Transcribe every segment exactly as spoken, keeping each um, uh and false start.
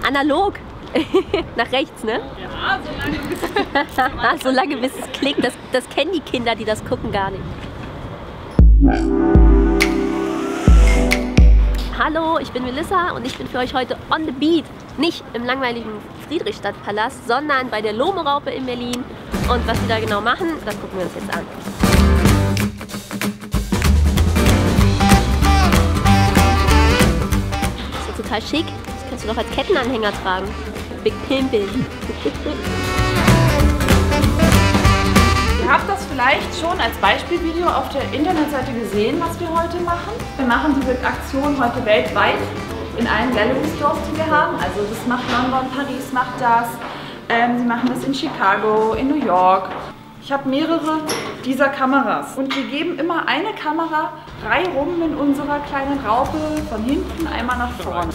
analog. Nach rechts, ne? Ja, so lange. So lange bis es klickt. Das, das kennen die Kinder, die das gucken, gar nicht. Hallo, ich bin Melissa und ich bin für euch heute on the beat. Nicht im langweiligen Friedrichstadtpalast, sondern bei der Lohme-Raupe in Berlin. Und was sie da genau machen, das gucken wir uns jetzt an. Das ist total schick. Das kannst du doch als Kettenanhänger tragen. Big Pimpel. Ihr habt das vielleicht schon als Beispielvideo auf der Internetseite gesehen, was wir heute machen. Wir machen diese Aktion heute weltweit in allen Gallery Stores, die wir haben. Also das macht London, Paris macht das. Ähm, sie machen das in Chicago, in New York. Ich habe mehrere dieser Kameras und wir geben immer eine Kamera reihum in unserer kleinen Raupe von hinten einmal nach vorne.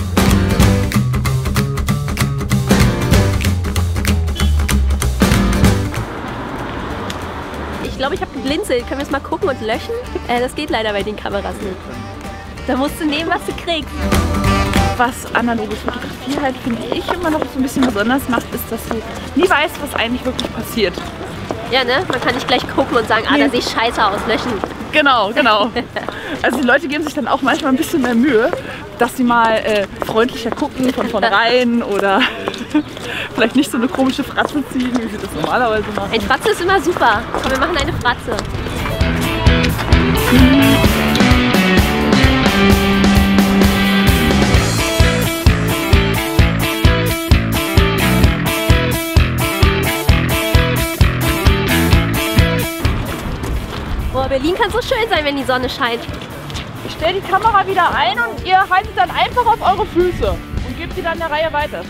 Ich glaube, ich habe geblinzelt. Können wir es mal gucken und löschen? Äh, das geht leider bei den Kameras nicht. Da musst du nehmen, was du kriegst. Was analoge Fotografie halt, finde ich, immer noch so ein bisschen besonders macht, ist, dass du nie weißt, was eigentlich wirklich passiert. Ja, ne? Man kann nicht gleich gucken und sagen, ah, da sehe ich scheiße aus, löschen. Genau, genau. Also die Leute geben sich dann auch manchmal ein bisschen mehr Mühe, dass sie mal äh, freundlicher gucken von vornherein oder vielleicht nicht so eine komische Fratze ziehen, wie sie das normalerweise machen. Ein Fratze ist immer super. Komm, wir machen eine Fratze. Boah, Berlin kann so schön sein, wenn die Sonne scheint. Ich stelle die Kamera wieder ein und ihr haltet dann einfach auf eure Füße und gebt sie dann der Reihe weiter.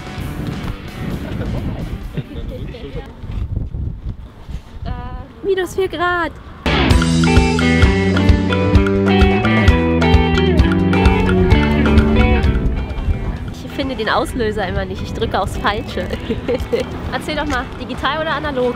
Minus vier Grad. Ich finde den Auslöser immer nicht. Ich drücke aufs Falsche. Erzähl doch mal, digital oder analog?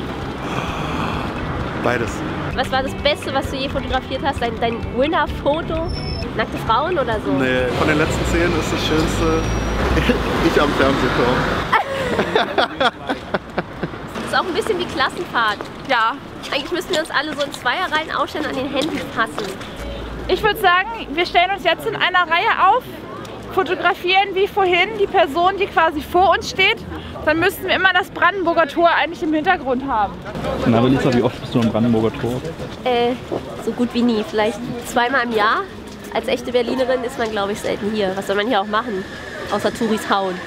Beides. Was war das Beste, was du je fotografiert hast? Dein, dein Winner-Foto? Nackte Frauen oder so? Nee, von den letzten zehn ist das Schönste ich am Fernsehturm. Das ist auch ein bisschen wie Klassenfahrt. Ja. Eigentlich müssten wir uns alle so in Zweierreihen aufstellen und an den Händen fassen. Ich würde sagen, wir stellen uns jetzt in einer Reihe auf, fotografieren wie vorhin die Person, die quasi vor uns steht. Dann müssten wir immer das Brandenburger Tor eigentlich im Hintergrund haben. Na, Melissa, wie oft bist du am Brandenburger Tor? Äh, so gut wie nie. Vielleicht zweimal im Jahr. Als echte Berlinerin ist man, glaube ich, selten hier. Was soll man hier auch machen? Außer Touris hauen.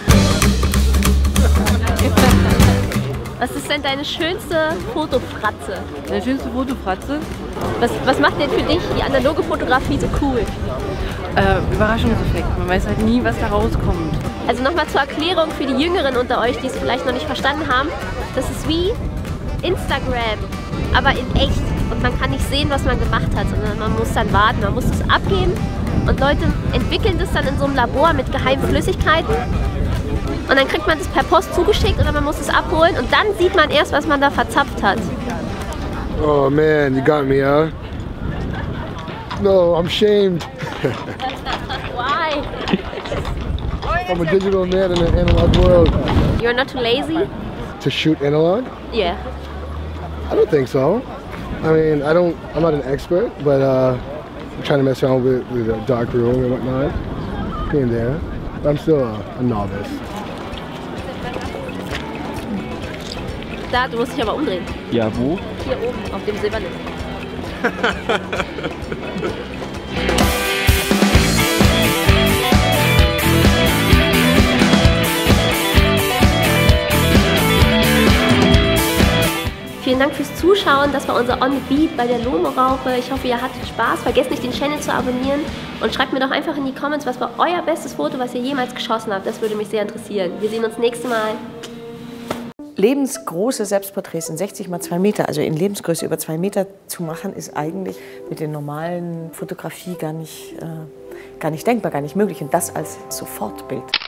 Was ist denn deine schönste Fotofratze? Meine schönste Fotofratze? Was, was macht denn für dich die analoge Fotografie so cool? Äh, Überraschungseffekt. Man weiß halt nie, was da rauskommt. Also nochmal zur Erklärung für die Jüngeren unter euch, die es vielleicht noch nicht verstanden haben. Das ist wie Instagram, aber in echt. Und man kann nicht sehen, was man gemacht hat, sondern man muss dann warten, man muss es abgeben. Und Leute entwickeln das dann in so einem Labor mit geheimen Flüssigkeiten. Und dann kriegt man das per Post zugeschickt oder man muss es abholen. Und dann sieht man erst, was man da verzapft hat. Oh man, you got me, huh? No, I'm shamed. Why? I'm a digital man in an analog world. You're not too lazy? To shoot analog? Yeah. I don't think so. I mean, I don't, I'm not an expert, but uh, I'm trying to mess around with, with a dark room and whatnot, here and there. But I'm still a, a novice. Da, du musst dich aber umdrehen. Ja, wo? Hier oben, auf dem Silbernen. Vielen Dank fürs Zuschauen. Das war unser On the Beat bei der Lohme-Raupe. Ich hoffe, ihr hattet Spaß. Vergesst nicht, den Channel zu abonnieren. Und schreibt mir doch einfach in die Comments, was war euer bestes Foto, was ihr jemals geschossen habt. Das würde mich sehr interessieren. Wir sehen uns nächstes Mal. Lebensgroße Selbstporträts in sechzig mal zwei Meter, also in Lebensgröße über zwei Meter zu machen, ist eigentlich mit der normalen Fotografie gar nicht, äh, gar nicht denkbar, gar nicht möglich. Und das als Sofortbild.